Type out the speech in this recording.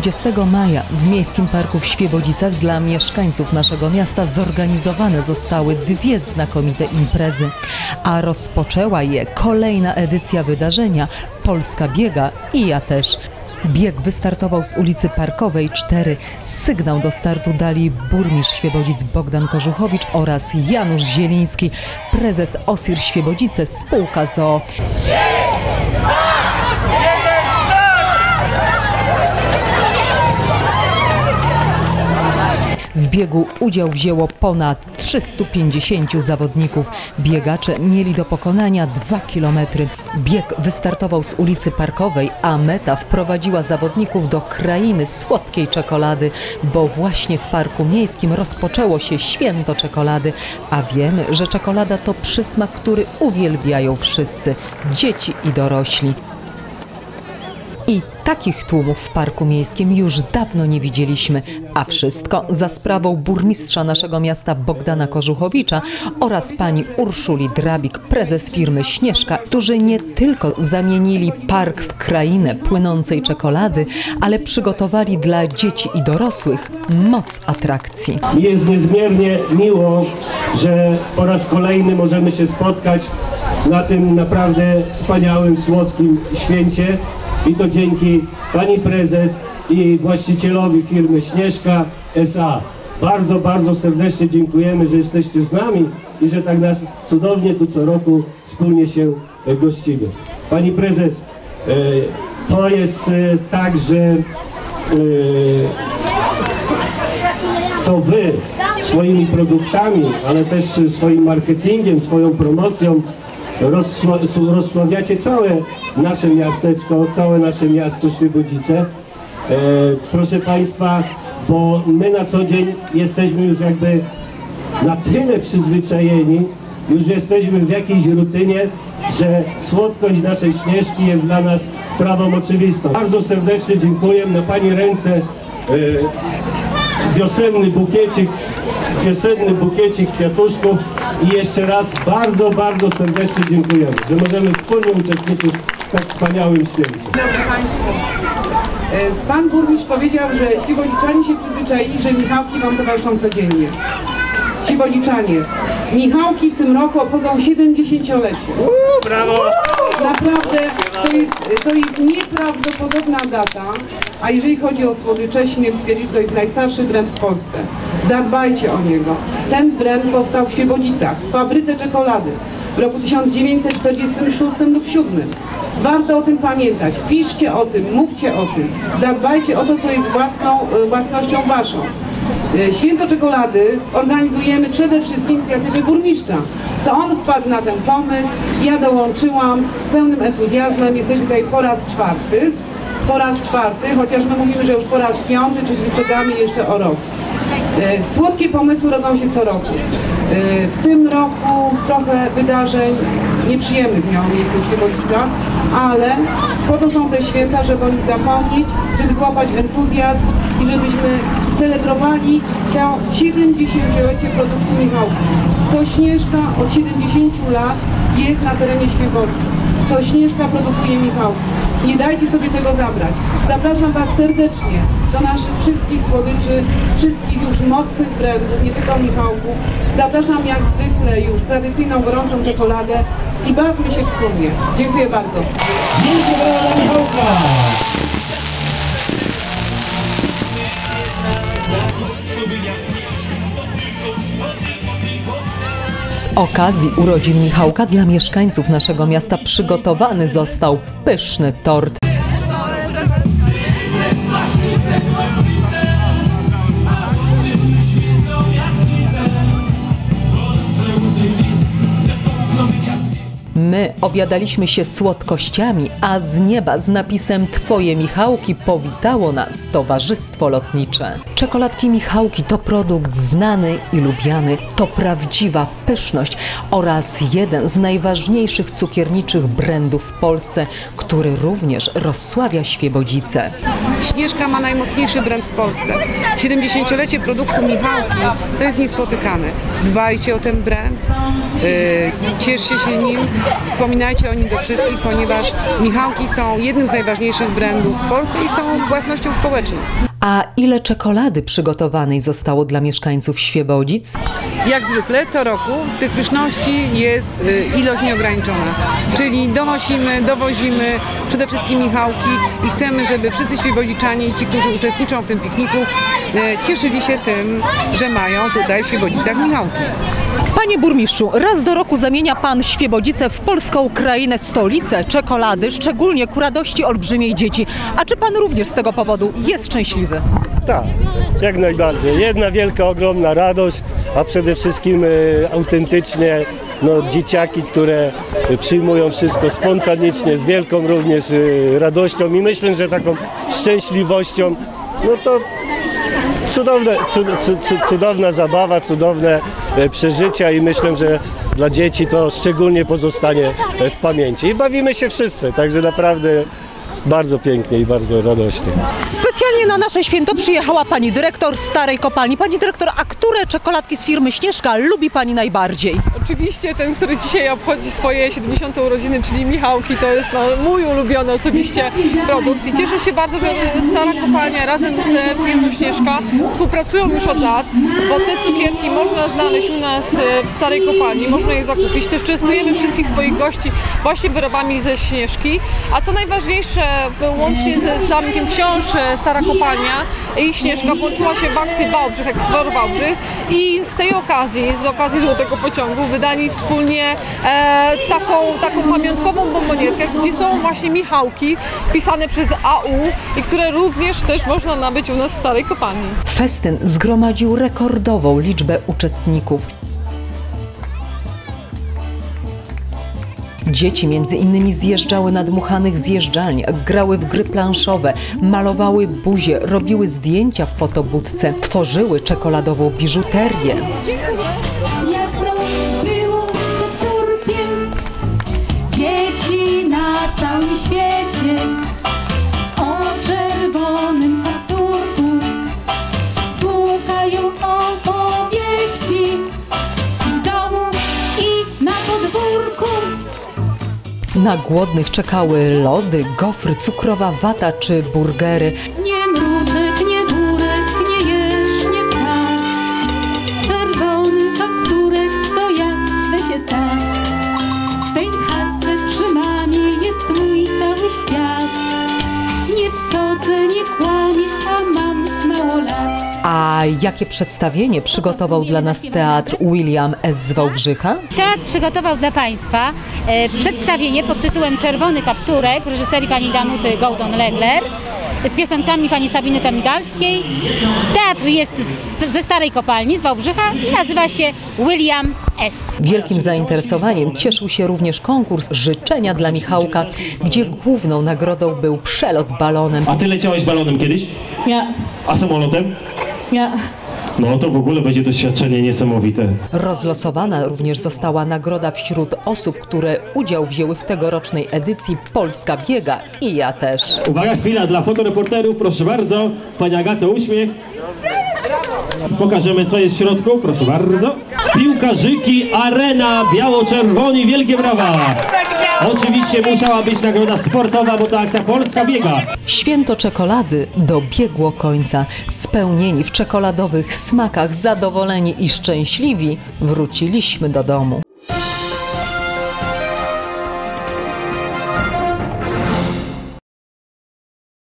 30 maja w Miejskim Parku w Świebodzicach dla mieszkańców naszego miasta zorganizowane zostały dwie znakomite imprezy, a rozpoczęła je kolejna edycja wydarzenia Polska biega i ja też. Bieg wystartował z ulicy Parkowej 4. Sygnał do startu dali burmistrz Świebodzic Bogdan Kożuchowicz oraz Janusz Zieliński, prezes OSIR Świebodzice, spółka z o.o. W biegu udział wzięło ponad 350 zawodników. Biegacze mieli do pokonania 2 km. Bieg wystartował z ulicy Parkowej, a meta wprowadziła zawodników do krainy słodkiej czekolady, bo właśnie w Parku Miejskim rozpoczęło się święto czekolady, a wiemy, że czekolada to przysmak, który uwielbiają wszyscy, dzieci i dorośli. I takich tłumów w Parku Miejskim już dawno nie widzieliśmy, a wszystko za sprawą burmistrza naszego miasta Bogdana Kożuchowicza oraz pani Urszuli Drabik, prezes firmy Śnieżka, którzy nie tylko zamienili park w krainę płynącej czekolady, ale przygotowali dla dzieci i dorosłych moc atrakcji. Mi jest niezmiernie miło, że po raz kolejny możemy się spotkać na tym naprawdę wspaniałym, słodkim święcie. I to dzięki pani prezes i właścicielowi firmy Śnieżka S.A. Bardzo, bardzo serdecznie dziękujemy, że jesteście z nami i że tak nas cudownie tu co roku wspólnie się gościmy. Pani prezes, to jest tak, że to wy swoimi produktami, ale też swoim marketingiem, swoją promocją rozsławiacie całe nasze miasteczko, całe nasze miasto Świebodzice. Proszę Państwa, bo my na co dzień jesteśmy już jakby na tyle przyzwyczajeni, już jesteśmy w jakiejś rutynie, że słodkość naszej Śnieżki jest dla nas sprawą oczywistą. Bardzo serdecznie dziękuję. Na Pani ręce wiosenny bukiecik kwiatuszków i jeszcze raz bardzo, bardzo serdecznie dziękujemy, że możemy wspólnie uczestniczyć w tak wspaniałym święcie. Dobry Państwu, Pan burmistrz powiedział, że Świebodziczanie się przyzwyczaili, że Michałki Wam towarzyszą codziennie. Świebodziczanie, Michałki w tym roku obchodzą 70-lecie. Brawo! Naprawdę to jest nieprawdopodobna data, a jeżeli chodzi o słodycze, śmiem twierdzić, że to jest najstarszy brand w Polsce. Zadbajcie o niego. Ten brand powstał w Świebodzicach, w fabryce czekolady w roku 1946 lub 1947. Warto o tym pamiętać. Piszcie o tym, mówcie o tym. Zadbajcie o to, co jest własnością waszą. Święto czekolady organizujemy przede wszystkim z inicjatywy burmistrza. To on wpadł na ten pomysł, ja dołączyłam z pełnym entuzjazmem, jesteśmy tutaj po raz czwarty, chociaż my mówimy, że już po raz 5, czyli wyprzedamy jeszcze o rok. Słodkie pomysły rodzą się co roku. W tym roku trochę wydarzeń nieprzyjemnych miało miejsce w Świebodzicach, ale po to są te święta, żeby o nich zapomnieć, żeby złapać entuzjazm i żebyśmy celebrowali to 70-lecie produktu Michałki. To Śnieżka od 70 lat jest na terenie Świebodzic. To Śnieżka produkuje Michałki. Nie dajcie sobie tego zabrać. Zapraszam Was serdecznie do naszych wszystkich słodyczy, wszystkich już mocnych brandów, nie tylko Michałków. Zapraszam jak zwykle już tradycyjną, gorącą czekoladę i bawmy się wspólnie. Dziękuję bardzo. Wielkie brawa dla Michałka! Z okazji urodzin Michałka dla mieszkańców naszego miasta przygotowany został pyszny tort. My obiadaliśmy się słodkościami, a z nieba z napisem Twoje Michałki powitało nas Towarzystwo Lotnicze. Czekoladki Michałki to produkt znany i lubiany, to prawdziwa pyszność oraz jeden z najważniejszych cukierniczych brandów w Polsce, który również rozsławia Świebodzice. Śnieżka ma najmocniejszy brand w Polsce. 70-lecie produktu Michałki to jest niespotykane. Dbajcie o ten brand, cieszcie się nim Wspominajcie o nim do wszystkich, ponieważ Michałki są jednym z najważniejszych brandów w Polsce i są własnością społeczną. A ile czekolady przygotowanej zostało dla mieszkańców Świebodzic? Jak zwykle co roku tych pyszności jest ilość nieograniczona, czyli dowozimy przede wszystkim Michałki i chcemy, żeby wszyscy Świebodziczanie i ci, którzy uczestniczą w tym pikniku, cieszyli się tym, że mają tutaj w Świebodzicach Michałki. Panie burmistrzu, raz do roku zamienia pan Świebodzice w polską krainę, stolicę czekolady, szczególnie ku radości olbrzymiej dzieci. A czy pan również z tego powodu jest szczęśliwy? Tak, jak najbardziej. Jedna wielka, ogromna radość, a przede wszystkim autentycznie dzieciaki, które przyjmują wszystko spontanicznie, z wielką również radością i myślę, że taką szczęśliwością, to cudowna zabawa, cudowne przeżycia i myślę, że dla dzieci to szczególnie pozostanie w pamięci. I bawimy się wszyscy, także naprawdę bardzo pięknie i bardzo radośnie. Specjalnie na nasze święto przyjechała pani dyrektor Starej Kopalni. Pani dyrektor, a które czekoladki z firmy Śnieżka lubi pani najbardziej? Oczywiście ten, który dzisiaj obchodzi swoje 70. urodziny, czyli Michałki, to jest mój ulubiony osobiście produkt i cieszę się bardzo, że Stara Kopalnia razem z firmą Śnieżka współpracują już od lat, bo te cukierki można znaleźć u nas w Starej Kopalni, można je zakupić. Też częstujemy wszystkich swoich gości właśnie wyrobami ze Śnieżki, a co najważniejsze, łącznie z Zamkiem Książ Stara Kopalnia i Śnieżka włączyła się w akcję Wałbrzych, Eksplor Wałbrzych i z tej okazji, z okazji Złotego Pociągu wydali wspólnie taką pamiątkową bombonierkę, gdzie są właśnie Michałki pisane przez AU i które również też można nabyć u nas w Starej Kopalni. Festyn zgromadził rekordową liczbę uczestników. Dzieci między innymi zjeżdżały na dmuchanych zjeżdżalniach, grały w gry planszowe, malowały buzie, robiły zdjęcia w fotobudce, tworzyły czekoladową biżuterię. Dzieci na całym świecie o czerwonym kapturku słuchają opowieści w domu i na podwórku. Na głodnych czekały lody, gofry, cukrowa wata czy burgery. Nie mruczek, nie burek, nie jeż, nie ptak. Czerwony kapturek to ja, zwę się tak. W tej chatce przy mamie jest mój cały świat. Nie psodzę, nie kłamię, a mam mało lat. A jakie przedstawienie przygotował dla nas teatr William S. z Wałbrzycha? Teatr przygotował dla Państwa przedstawienie pod tytułem Czerwony kapturek w reżyserii pani Danuty Gołdon-Legler z piosenkami pani Sabiny Temidalskiej. Teatr jest ze Starej Kopalni, z Wałbrzycha i nazywa się William S. Wielkim zainteresowaniem cieszył się również konkurs Życzenia dla Michałka, gdzie główną nagrodą był przelot balonem. A ty leciałeś balonem kiedyś? Nie. A samolotem? Nie. No to w ogóle będzie doświadczenie niesamowite. Rozlosowana również została nagroda wśród osób, które udział wzięły w tegorocznej edycji Polska Biega i ja też. Uwaga, chwila dla fotoreporterów, proszę bardzo. Pani Agato, uśmiech. Pokażemy, co jest w środku, proszę bardzo. Piłkarzyki Arena, biało-czerwoni, wielkie brawa. Oczywiście musiała być nagroda sportowa, bo to akcja Polska Biega. Święto czekolady dobiegło końca. Spełnieni w czekoladowych smakach, zadowoleni i szczęśliwi wróciliśmy do domu.